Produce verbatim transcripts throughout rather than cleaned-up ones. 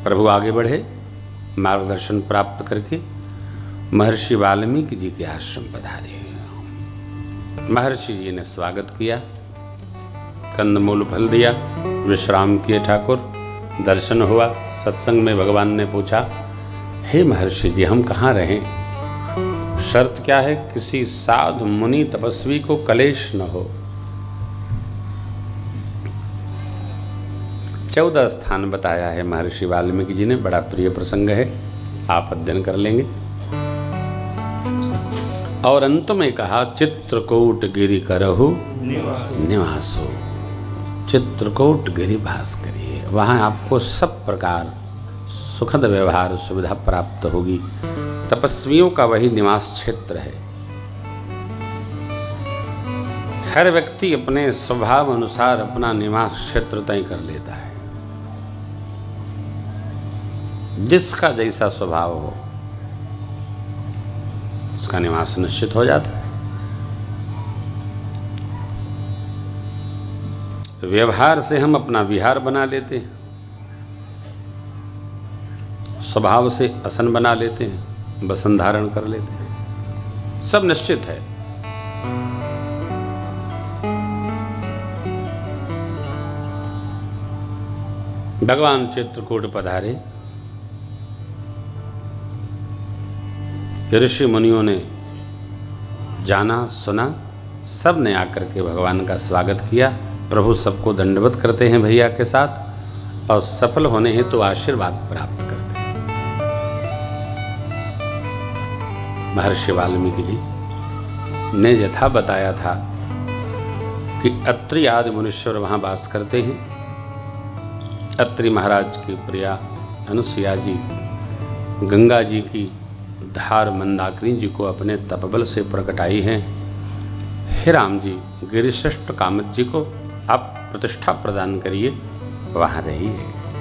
प्रभु आगे बढ़े, मार्गदर्शन प्राप्त करके महर्षि वाल्मीकि जी के आश्रम पधारे। महर्षि जी ने स्वागत किया, कंदमूल फल दिया, विश्राम किए ठाकुर, दर्शन हुआ। सत्संग में भगवान ने पूछा, हे महर्षि जी, हम कहाँ रहें? शर्त क्या है? किसी साधु मुनि तपस्वी को कलेश न हो। चौदह स्थान बताया है महर्षि वाल्मीकि जी ने, बड़ा प्रिय प्रसंग है, आप अध्ययन कर लेंगे। और अंत में कहा, चित्रकूट गिरि करहु निवासो, चित्रकूट गिरि वास करिए, वहाँ आपको सब प्रकार सुखद व्यवहार सुविधा प्राप्त होगी। तपस्वियों का वही निवास क्षेत्र है। हर व्यक्ति अपने स्वभाव अनुसार अपना निवास क्षेत्र तय कर लेता है। जिसका जैसा स्वभाव हो उसका निवास निश्चित हो जाता है। व्यवहार से हम अपना विहार बना लेते हैं, स्वभाव से आसन बना लेते हैं, बसन धारण कर लेते हैं, सब निश्चित है। भगवान चित्रकूट पधारे। ऋषि मुनियों ने जाना सुना, सब ने आकर के भगवान का स्वागत किया। प्रभु सबको दंडवत करते हैं भैया के साथ, और सफल होने हेतु तो आशीर्वाद प्राप्त करते हैं। महर्षि वाल्मीकि जी ने यथा बताया था कि अत्रि आदि मुनीश्वर वहाँ वास करते हैं। अत्रि महाराज की प्रिया अनुसुईया जी गंगा जी की धार मंदाकिनी जी को अपने तपबल से प्रकटाई हैं। हे राम जी, गिरिश्रेष्ठ कामत जी को आप प्रतिष्ठा प्रदान करिए, वहाँ रहिए।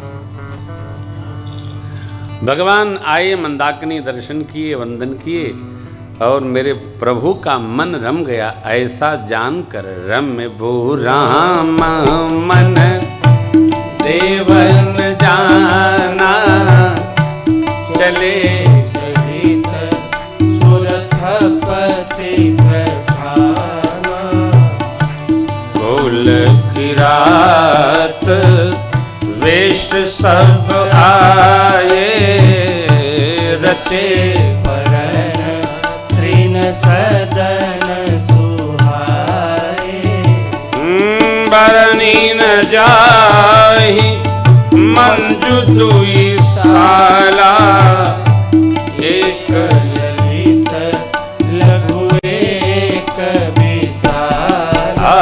भगवान आए, मंदाकिनी दर्शन किए, वंदन किए, और मेरे प्रभु का मन रम गया। ऐसा जानकर रम वो राम मन देवन जाना, चले सहित सुरथपति प्रधाना, गोल की रात वेश सब आए, रचे परन त्रिन सदन सुहाए, बरनी न जाहि मंजू दुई साला, एक ललित लघु एक विशाला,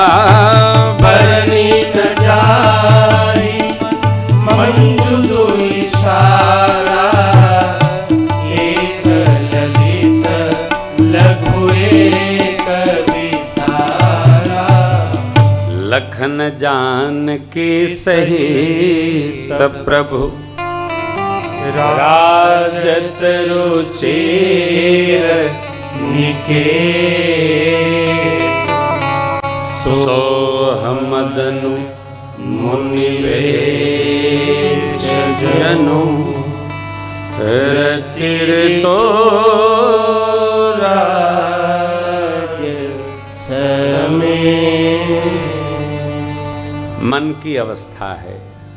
बरनी न जाहि मंजू दुई साला, एक ललित लघु एक विशाला, लखन जान के सहित प्रभु राजत रुचिर निकेत, सोहमदनु मुनिवेश जनु, रतिर तो राज समेत। मन की अवस्था है।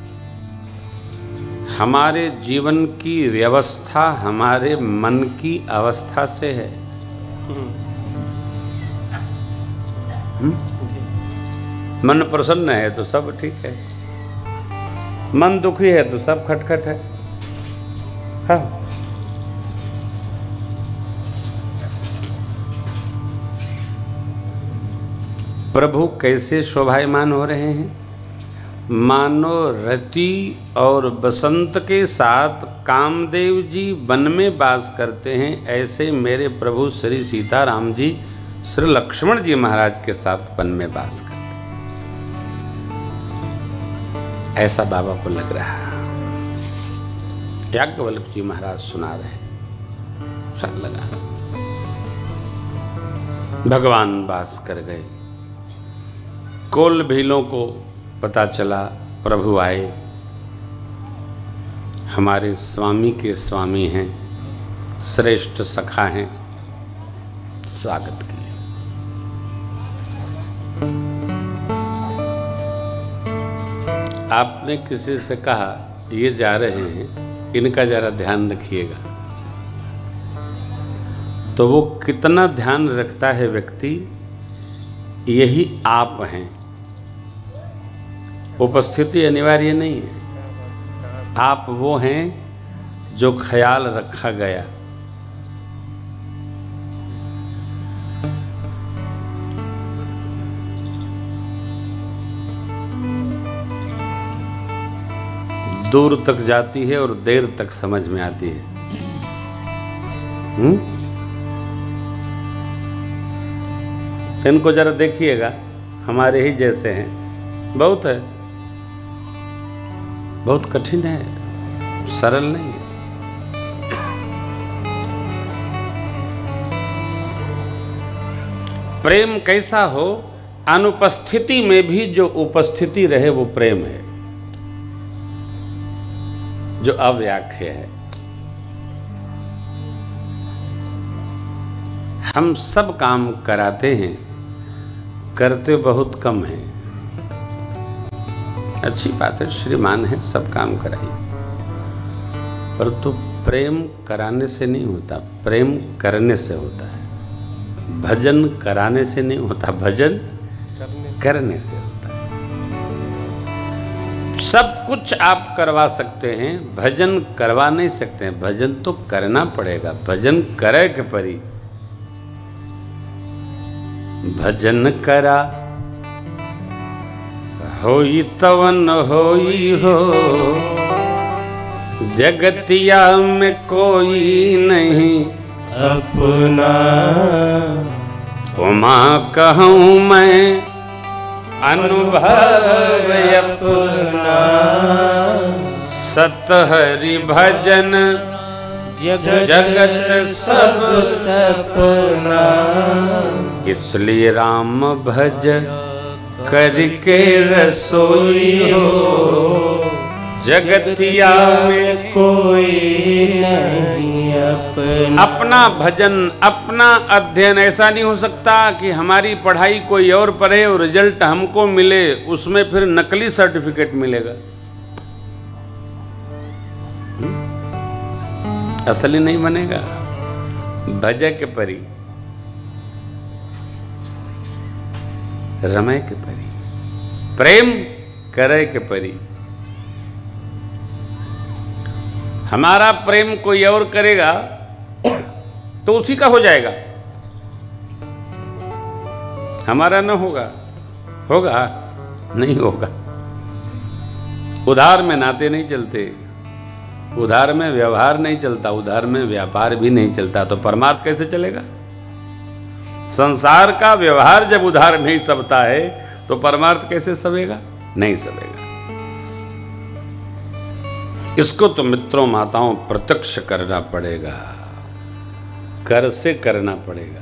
हमारे जीवन की व्यवस्था हमारे मन की अवस्था से है। हुँ? मन प्रसन्न है तो सब ठीक है, मन दुखी है तो सब खटखट है। हाँ। प्रभु कैसे शोभायमान हो रहे हैं? मानो रति और बसंत के साथ कामदेव जी वन में वास करते हैं, ऐसे मेरे प्रभु श्री सीताराम जी श्री लक्ष्मण जी महाराज के साथ वन में वास करते हैं। ऐसा बाबा को लग रहा है। याज्ञवल्क्य जी महाराज सुना रहे, सब लगा। भगवान वास कर गए। कोल भीलों को पता चला प्रभु आए, हमारे स्वामी के स्वामी हैं, श्रेष्ठ सखा हैं, स्वागत किए। आपने किसी से कहा ये जा रहे हैं, इनका जरा ध्यान रखिएगा, तो वो कितना ध्यान रखता है व्यक्ति, यही आप हैं। उपस्थिति अनिवार्य नहीं है, आप वो हैं जो ख्याल रखा गया। दूर तक जाती है और देर तक समझ में आती है। हम्म? इनको जरा देखिएगा, हमारे ही जैसे हैं, बहुत है, बहुत कठिन है, सरल नहीं है। प्रेम कैसा हो, अनुपस्थिति में भी जो उपस्थिति रहे वो प्रेम है, जो अव्याख्या है। हम सब काम कराते हैं, करते बहुत कम हैं। अच्छी बात है, श्रीमान है, सब काम कराइए, पर तो प्रेम कराने से नहीं होता, प्रेम करने से होता है। भजन कराने से नहीं होता, भजन करने से होता है। सब कुछ आप करवा सकते हैं, भजन करवा नहीं सकते हैं। भजन तो करना पड़ेगा, भजन करे के परी। भजन करा होई तवन होई हो, जगतिया में कोई नहीं अपना। उमा कहूँ मैं अनुभव अपना, सतहरि भजन जगत सब सपना। इसलिए राम भज करके रसोई हो, जगतिया में कोई नहीं अपना। अपना भजन, अपना अध्ययन ऐसा नहीं हो सकता कि हमारी पढ़ाई कोई और पढ़े और रिजल्ट हमको मिले, उसमें फिर नकली सर्टिफिकेट मिलेगा, असली नहीं बनेगा। भज के परी, रमय के परी, प्रेम करे के परी। हमारा प्रेम कोई और करेगा तो उसी का हो जाएगा, हमारा न होगा। होगा नहीं होगा। उधार में नाते नहीं चलते, उधार में व्यवहार नहीं चलता, उधार में व्यापार भी नहीं चलता, तो परमार्थ कैसे चलेगा? संसार का व्यवहार जब उधार नहीं सबता है तो परमार्थ कैसे सवेगा? नहीं सवेगा। इसको तो मित्रों माताओं प्रत्यक्ष करना पड़ेगा, कर से करना पड़ेगा।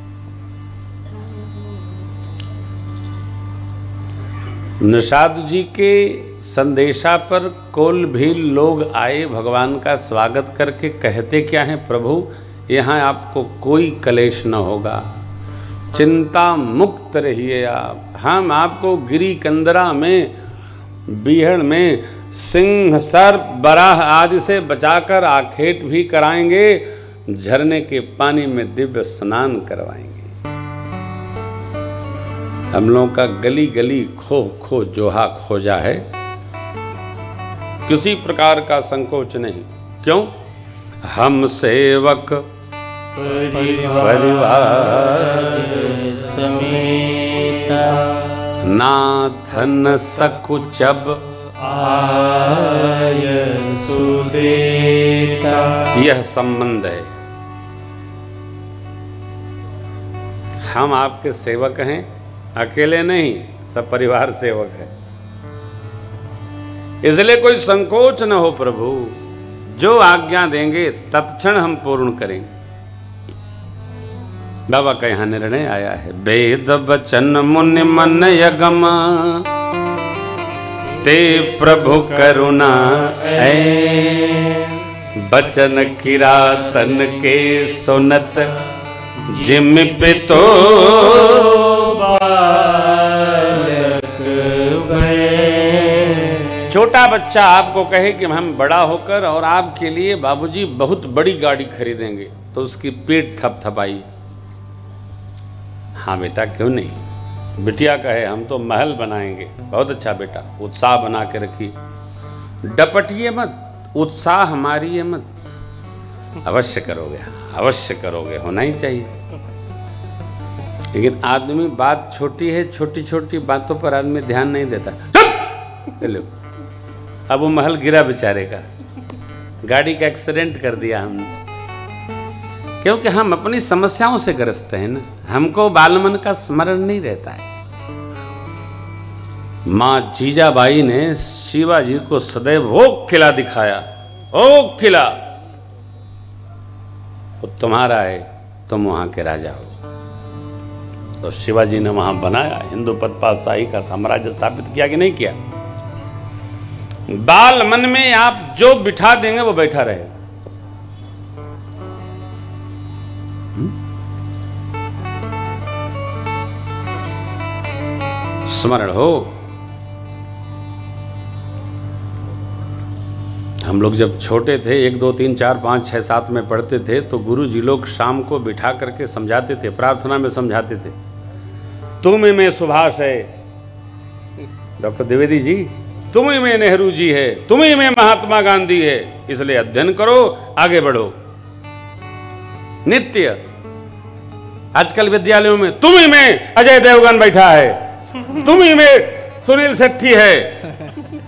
निषाद जी के संदेशा पर कोल भी लोग आए, भगवान का स्वागत करके कहते क्या है, प्रभु यहाँ आपको कोई कलेश न होगा, चिंता मुक्त रहिए आप। हम आपको गिरी कंदरा में, बीहड़ में सिंह, सर्प, बराह आदि से बचाकर आखेट भी कराएंगे, झरने के पानी में दिव्य स्नान करवाएंगे। हम लोगों का गली गली खो खो जोहा खोजा है, किसी प्रकार का संकोच नहीं। क्यों? हम सेवक परिवार समेता, नाथन सकुचब आय सुदेता। यह संबंध है। हम आपके सेवक हैं, अकेले नहीं, सब परिवार सेवक है। इसलिए कोई संकोच न हो प्रभु, जो आज्ञा देंगे तत्क्षण हम पूर्ण करेंगे। बाबा का यहां निर्णय आया है, वेद वचन मुनि मन यगम, ते प्रभु करुणा ऐन, बचन किरातन के सुनत जिम पे तो बालक भय। छोटा बच्चा आपको कहे कि हम बड़ा होकर और आपके लिए बाबूजी बहुत बड़ी गाड़ी खरीदेंगे, तो उसकी पीठ थपथपाई। हाँ बेटा क्यों नहीं। बिटिया कहे हम तो महल बनाएंगे, बहुत अच्छा बेटा, उत्साह बना के रखिए, डपटिए मत, उत्साह हमारी मत, अवश्य करोगे, अवश्य करोगे, होना ही चाहिए। लेकिन आदमी बात छोटी है, छोटी छोटी बातों पर आदमी ध्यान नहीं देता। चलो अब वो महल गिरा बेचारे का, गाड़ी का एक्सीडेंट कर दिया हमने, क्योंकि हम अपनी समस्याओं से ग्रस्त हैं ना, हमको बालमन का स्मरण नहीं रहता है। मां जीजाबाई ने शिवाजी को सदैव वो किला दिखाया, ओ किला वो तुम्हारा है, तुम वहां के राजा हो। तो शिवाजी ने वहां बनाया, हिंदू पदपातशाही का साम्राज्य स्थापित किया कि नहीं किया। बाल मन में आप जो बिठा देंगे वो बैठा रहेगा। स्मरण हो। हम लोग जब छोटे थे, एक दो तीन चार पाँच छः सात में पढ़ते थे, तो गुरु जी लोग शाम को बिठा करके समझाते थे, प्रार्थना में समझाते थे। तुम ही में सुभाष है डॉक्टर द्विवेदी जी, तुम ही में नेहरू जी है, तुम ही में महात्मा गांधी है, इसलिए अध्ययन करो, आगे बढ़ो। नित्य आजकल विद्यालयों में तुम ही में अजय देवगन बैठा है, तुम ही में सुनील शेट्टी है।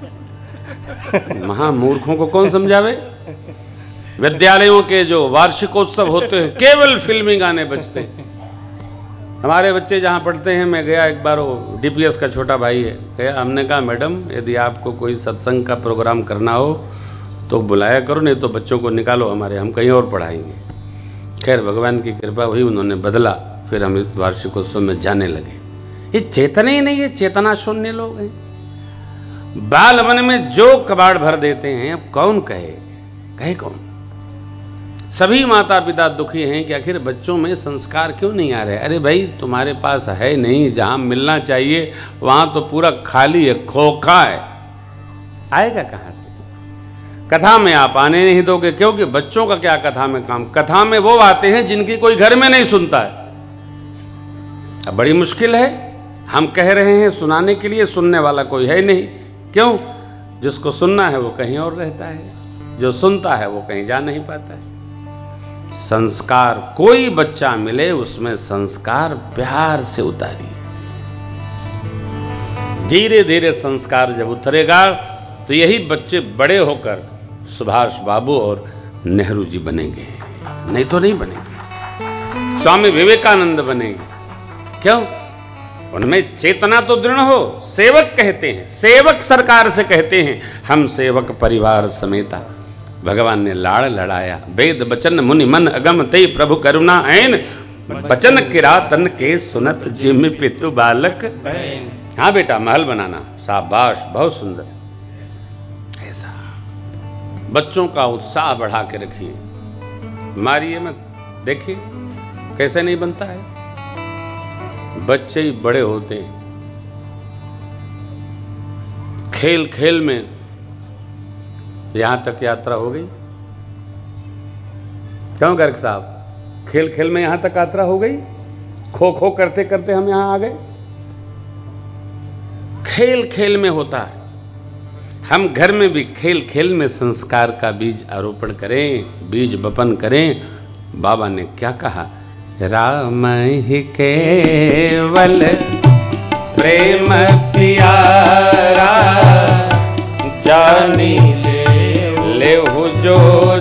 महामूर्खों को कौन समझावे। विद्यालयों के जो वार्षिकोत्सव होते हैं केवल फिल्मी गाने बजते हैं। हमारे बच्चे जहाँ पढ़ते हैं, मैं गया एक बार, वो डीपीएस का छोटा भाई है, गया, हमने कहा मैडम यदि आपको कोई सत्संग का प्रोग्राम करना हो तो बुलाया करो, नहीं तो बच्चों को निकालो हमारे, हम कहीं और पढ़ाएंगे। खैर भगवान की कृपा हुई, उन्होंने बदला, फिर हम वार्षिकोत्सव में जाने लगे। ये चेतने ही नहीं है, चेतना शून्य लोग हैं। बाल मन में जो कबाड़ भर देते हैं, अब कौन कहे, कहे कौन। सभी माता पिता दुखी हैं कि आखिर बच्चों में संस्कार क्यों नहीं आ रहे। अरे भाई तुम्हारे पास है नहीं, जहां मिलना चाहिए वहां तो पूरा खाली है, खोखा है, आएगा कहां से। कथा में आप आने नहीं दोगे, क्योंकि बच्चों का क्या कथा में काम। कथा में वो आते हैं जिनकी कोई घर में नहीं सुनता है। अब बड़ी मुश्किल है, हम कह रहे हैं सुनाने के लिए, सुनने वाला कोई है नहीं। क्यों? जिसको सुनना है वो कहीं और रहता है, जो सुनता है वो कहीं जा नहीं पाता है। संस्कार, कोई बच्चा मिले उसमें संस्कार प्यार से उतारिए। धीरे धीरे संस्कार जब उतरेगा तो यही बच्चे बड़े होकर सुभाष बाबू और नेहरू जी बनेंगे, नहीं तो नहीं बनेंगे। स्वामी विवेकानंद बनेंगे। क्यों? उनमें चेतना तो दृढ़ हो। सेवक कहते हैं, सेवक सरकार से कहते हैं, हम सेवक परिवार समेता। भगवान ने लाड़ लड़ाया, वेद बचन मुनि मन अगम ते प्रभु करुणा ऐन, बचन किरातन के सुनत जिम पितु बालक। हाँ बेटा महल बनाना, शाबाश, बहुत सुंदर। ऐसा बच्चों का उत्साह बढ़ा के रखिए, मारिए मत। देखिए कैसे नहीं बनता है, बच्चे ही बड़े होते हैं। खेल खेल में यहां तक यात्रा हो गई। क्यों गर्ग साहब, खेल खेल में यहां तक यात्रा हो गई। खो खो करते करते हम यहां आ गए। खेल खेल में होता है। हम घर में भी खेल खेल में संस्कार का बीज आरोपण करें, बीज बपन करें। बाबा ने क्या कहा, राम ही केवल प्रेम प्यारा, जानी ले हो जो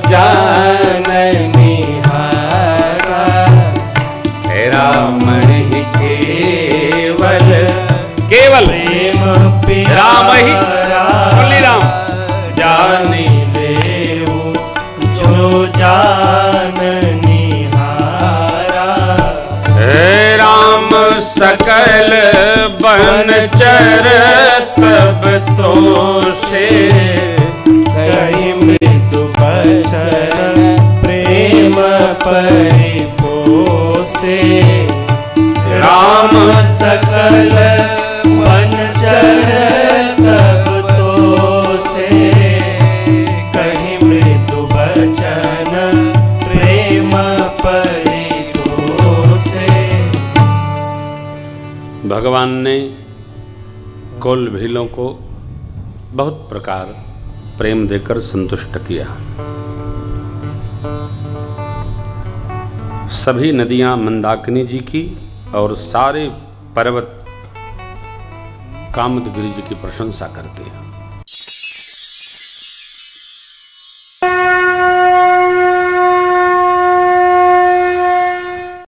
जाननी हारा। राम ही केवल, केवल प्रेम प्यारा, राम ही, बोली राम, जानी ले जो जाननी हारा। हे राम सकल बन चर तब तो तो से कही मृदु बचन प्रेम परिपोषे राम सकल वनचर तब तो से कही मृदु बचन प्रेम परिपोषे। भगवान ने कुल भीलों को बहुत प्रकार प्रेम देकर संतुष्ट किया। सभी नदियां मंदाकिनी जी की और सारे पर्वत कामदगिरि जी की प्रशंसा करते हैं।